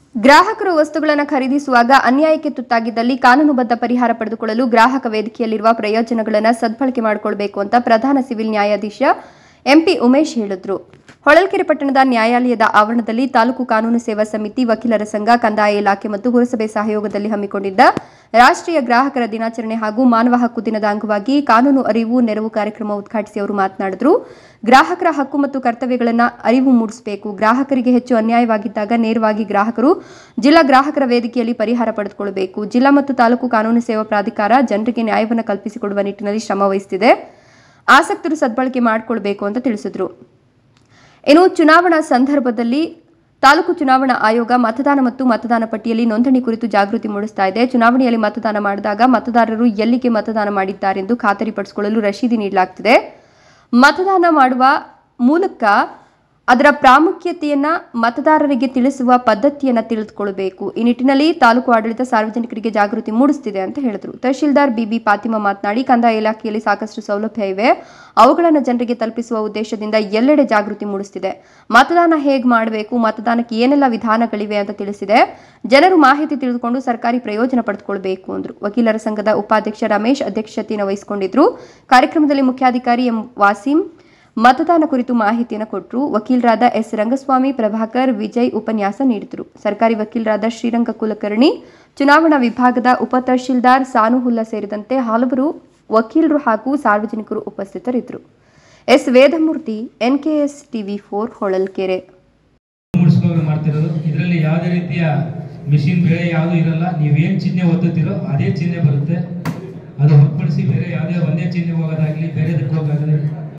ಗ್ರಾಹಕರು ವಸ್ತುಗಳನ್ನು ಖರೀದಿಸುವಾಗ ಅನ್ಯಾಯಕ್ಕೆ ತುತ್ತಾಗಿದ್ದಲ್ಲಿ ಕಾನೂನುಬದ್ಧ ಪರಿಹಾರ ಪಡೆದುಕೊಳ್ಳಲು ಗ್ರಾಹಕ ವೇದಿಕೆಯಲ್ಲಿರುವ ಪ್ರಯೋಜನಗಳನ್ನು ಸದ್ಬಳಕೆ ಮಾಡಿಕೊಳ್ಳಬೇಕು ಅಂತ ಪ್ರಧಾನ ಸಿವಿಲ್ ನ್ಯಾಯಾಧೀಶ ಎಂಪಿ ಉಮೇಶ್ ಹೇಳಿದರು. ಹೊಳಲ್ಕೆರೆ ಪಟ್ಟಣದ ನ್ಯಾಯಾಲಯದ ಆವರಣದಲ್ಲಿ ತಾಲೂಕು ಕಾನೂನು ಸೇವಾ ಸಮಿತಿ, ವಕೀಲರ ಸಂಘ, ಕಂದಾಯ ಇಲಾಖೆ ಮತ್ತು ಪುರಸಭೆ ಸಹಯೋಗದಲ್ಲಿ ಹಮ್ಮಿಕೊಂಡಿದ್ದ ರಾಷ್ಟ್ರೀಯ ಗ್ರಾಹಕರ ದಿನಾಚರಣೆ ಹಾಗೂ ಮಾನವ ಹಕ್ಕು ದಿನದ ಅಂಗವಾಗಿ ಕಾನೂನು ಅರಿವು ನೆರವು ಕಾರ್ಯಕ್ರಮ ಉದ್ಘಾಟಿಸಿ ಅವರು ಮಾತನಾಡಿದರು. ಗ್ರಾಹಕರ ಹಕ್ಕು ಮತ್ತು ಕರ್ತವ್ಯಗಳನ್ನು ಅರಿವು ಮೂಡಿಸಬೇಕು. ಗ್ರಾಹಕರಿಗೆ ಹೆಚ್ಚು ಅನ್ಯಾಯವಾಗಿದ್ದಾಗ ನೇರವಾಗಿ ಗ್ರಾಹಕರು ಜಿಲ್ಲಾ ಗ್ರಾಹಕರ ವೇದಿಕೆಯಲ್ಲಿ ಪರಿಹಾರ ಪಡೆದುಕೊಳ್ಳಬೇಕು. ಜಿಲ್ಲಾ ಮತ್ತು ತಾಲೂಕು ಕಾನೂನು ಸೇವಾ ಪ್ರಾಧಿಕಾರ ಜನರಿಗೆ ನ್ಯಾಯವನ್ನು ಕಲ್ಪಿಸಿಕೊಡುವ ನಿಟ್ಟಿನಲ್ಲಿ ಶ್ರಮ ವಹಿಸುತ್ತಿದೆ. ಆಸಕ್ತರು ಸದ್ಬಳಕೆ ಮಾಡಿಕೊಳ್ಳಬೇಕು ಅಂತ ತಿಳಿಸಿದರು. ಇನ್ನು ಚುನಾವಣಾ ಸಂದರ್ಭದಲ್ಲಿ ತಾಲೂಕು ಚುನಾವಣಾ ಆಯೋಗ ಮತದಾನ ಮತ್ತು ಮತದಾನ ಪಟ್ಟಿಯಲ್ಲಿ ನೋಂದಣಿ ಕುರಿತು ಜಾಗೃತಿ ಮೂಡಿಸ್ತಾ ಇದೆ. ಚುನಾವಣೆಯಲ್ಲಿ ಮತದಾನ ಮಾಡಿದಾಗ ಮತದಾರರು ಎಲ್ಲಿಗೆ ಮತದಾನ ಮಾಡಿದ್ದಾರೆಂದು ಖಾತರಿಪಡಿಸಿಕೊಳ್ಳಲು ರಶೀದಿ ನೀಡಲಾಗುತ್ತಿದೆ. ಮತದಾನ ಮಾಡುವ ಮೂಲಕ ಅದರ ಪ್ರಾಮುಖ್ಯತೆಯನ್ನ ಮತದಾರರಿಗೆ ತಿಳಿಸುವ ಪದ್ಧತಿಯನ್ನು ತಿಳಿದುಕೊಳ್ಳಬೇಕು. ಈ ನಿಟ್ಟಿನಲ್ಲಿ ತಾಲೂಕು ಆಡಳಿತ ಸಾರ್ವಜನಿಕರಿಗೆ ಜಾಗೃತಿ ಮೂಡಿಸುತ್ತಿದೆ ಅಂತ ಹೇಳಿದರು. ತಹಶೀಲ್ದಾರ್ ಬಿಬಿ ಫಾತಿಮಾ ಮಾತನಾಡಿ, ಕಂದಾಯ ಇಲಾಖೆಯಲ್ಲಿ ಸಾಕಷ್ಟು ಸೌಲಭ್ಯ ಇವೆ, ಅವುಗಳನ್ನು ಜನರಿಗೆ ತಲುಪಿಸುವ ಉದ್ದೇಶದಿಂದ ಎಲ್ಲೆಡೆ ಜಾಗೃತಿ ಮೂಡಿಸುತ್ತಿದೆ. ಮತದಾನ ಹೇಗೆ ಮಾಡಬೇಕು, ಮತದಾನಕ್ಕೆ ಏನೆಲ್ಲ ವಿಧಾನಗಳಿವೆ ಅಂತ ತಿಳಿಸಿದೆ. ಜನರು ಮಾಹಿತಿ ತಿಳಿದುಕೊಂಡು ಸರ್ಕಾರಿ ಪ್ರಯೋಜನ ಪಡೆದುಕೊಳ್ಳಬೇಕು ಅಂದರು. ವಕೀಲರ ಸಂಘದ ಉಪಾಧ್ಯಕ್ಷ ರಮೇಶ್ ಅಧ್ಯಕ್ಷತೆಯನ್ನು ವಹಿಸಿಕೊಂಡಿದ್ದರು. ಕಾರ್ಯಕ್ರಮದಲ್ಲಿ ಮುಖ್ಯಾಧಿಕಾರಿ ಎಂ ವಾಸಿಂ ಮತದಾನ ಕುರಿತು ಮಾಹಿತಿಯನ್ನು ಕೊಟ್ಟರು. ವಕೀಲರಾದ ಎಸ್ ರಂಗಸ್ವಾಮಿ, ಪ್ರಭಾಕರ್, ವಿಜಯ್ ಉಪನ್ಯಾಸ ನೀಡಿದರು. ಸರ್ಕಾರಿ ವಕೀಲರಾದ ಶ್ರೀರಂಗ ಕುಲಕರ್ಣಿ, ಚುನಾವಣಾ ವಿಭಾಗದ ಉಪ ತಹಶೀಲ್ದಾರ್ ಸಾನುಹುಲ್ಲಾ ಸೇರಿದಂತೆ ಹಲವರು ವಕೀಲರು ಹಾಗೂ ಸಾರ್ವಜನಿಕರು ಉಪಸ್ಥಿತರಿದ್ದರು. S Vedamurthy, NKS TV4 Holalkere. ಇದರಲ್ಲಿ ಯಾವುದೇ ರೀತಿಯ ಮಿಷಿನ್ ಬೇರೆ ಯಾವುದು ಇರಲ್ಲ. ನೀವೇನು ಚಿಹ್ನೆ ಒತ್ತುತ್ತೀರೋ ಅದೇ ಚಿಹ್ನೆ ಬರುತ್ತೆ. ಅದು ಹೊರತುಪಡಿಸಿ ಬೇರೆ ಯಾವುದೇ ಒಂದೇ ಚಿಹ್ನೆ ಹೋಗೋದಾಗ್ಲಿ ಬೇರೆದಕ್ಕೆ ಹೋಗೋದಾಗಲಿ